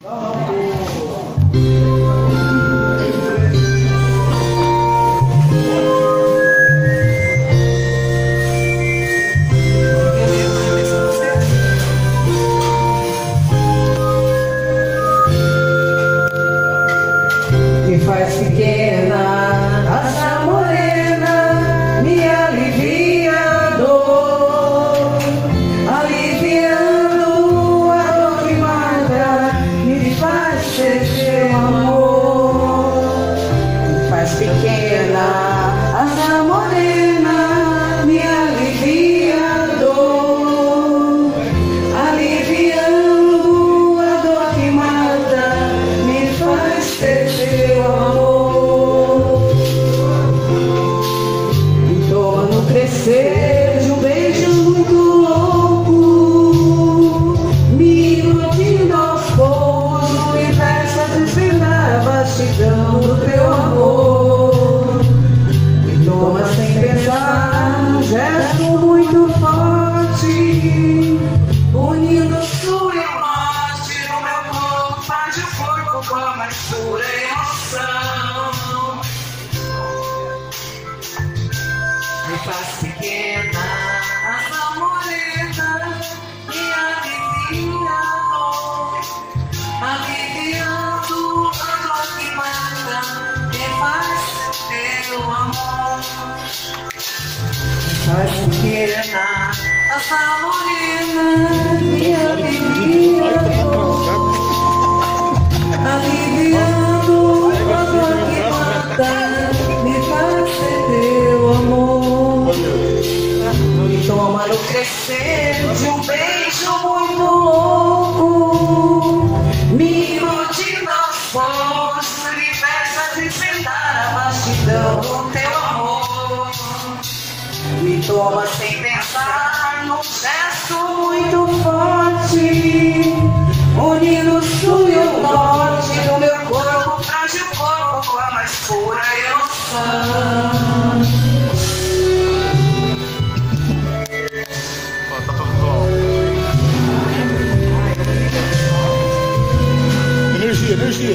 Me faz pequena, asa morena, me alivia a dor, aliviando a dor que mata, me faz ser teu amor. Me faz pequena, asa morena, me alivia a dor, aliviando a dor que mata, me faz ser teu amor. Me toma no crescer de um beijo muito louco, me iludindo aos poucos, no universo a desvendar a vastidão do teu amor. Me toma sem pensar, um gesto muito forte, unindo o sul e o norte no meu corpo, faz o corpo com a mais pura emoção. Me faz pequena, asa morena, me alivia a dor, aliviando a dor que mata, me faz teu amor. Me faz pequena, asa morena, me alivia a dor, aliviando a dor que mata, me faz ser teu amor. Me toma no crescer de um beijo muito louco, me iludindo aos poucos, no universo a desvendar a vastidão do teu amor. Me toma sem pensar, num gesto muito forte, unindo o sul e o norte do meu corpo, traz o corpo com a mais pura emoção. Tá tudo bom. Energia, energia.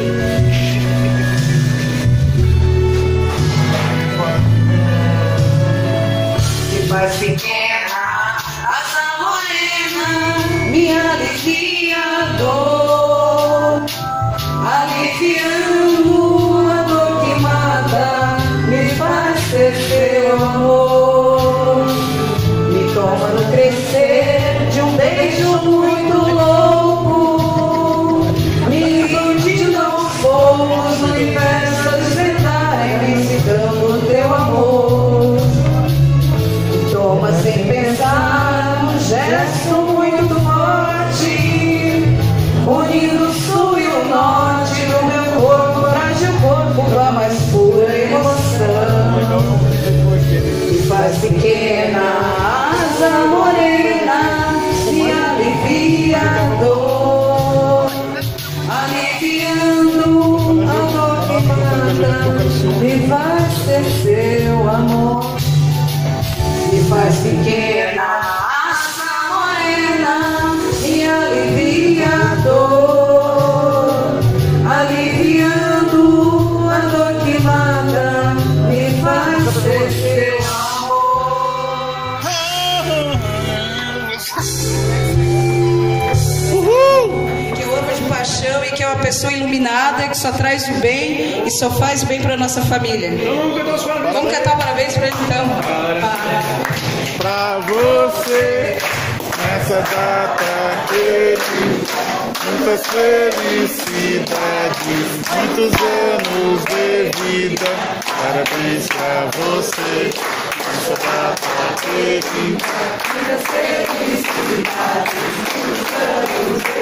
Me faz pequena, asa morena, me alivia a dor, aliviando a dor que mata, me faz ser teu amor. Me toma no crescer de um beijo muito louco, me iludindo aos poucos, no universo a desvendar a imensidão do teu amor. Me toma sem pensar, um gesto muito forte, unindo o sul e o norte do meu corpo, traz o corpo com a mais pura emoção. Me faz pequena, asa morena, me alivia a dor, aliviando a dor que mata, me faz ser seu amor. Me faz pequena, asa morena, me alivia a dor, aliviando a dor que mata, me faz ser seu amor. Que eu amo de paixão e que é uma pessoa iluminada, que só traz o bem e só faz o bem para nossa família. Vamos cantar um parabéns para ele então. Pra você, nessa data querida, muitas felicidades, muitos anos de vida. Parabéns pra você, nessa data querida, muitas felicidades, muitos anos de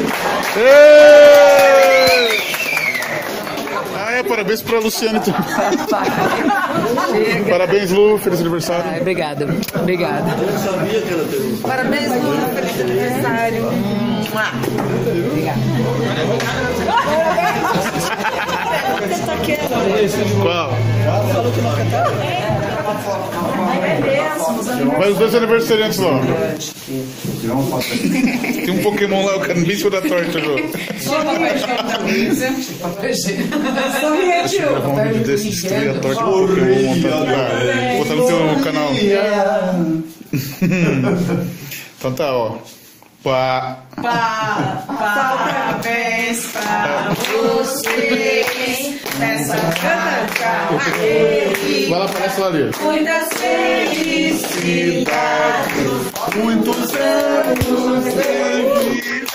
vida. Parabéns pra Luciane também. Parabéns, Lu, feliz aniversário. Ai, obrigada, obrigada. Parabéns, Lu, feliz aniversário. Obrigada. Qual? Vai os dois aniversariantes lá. Tem um Pokémon lá, o cara nem cima da torta, Jô. Sorria, tio. Vamos destruir a torta do Pokémon montado lá. Vou botar no teu canal. Então tá, ó. Parabéns pra você nessa data. Vai lá, aparece lá ali. Muitas felicidades, Muitos anos de vida.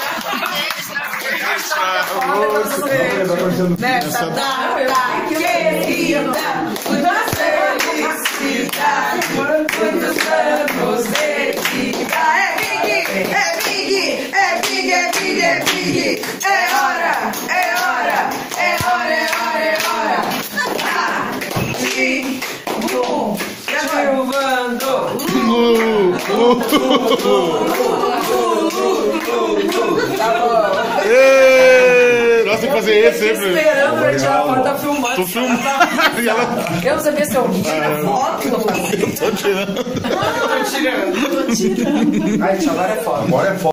nessa data querida. Muitas felicidades, muitos anos de vida. É hora. Nossa, tem que fazer esse sempre. Esperando pra tirar a foto, tá filmando. Tô filmando. E ela... Eu não sabia se eu tira foto. Eu tô tirando. Tô tirando. Ai, agora é foto. Agora é foda.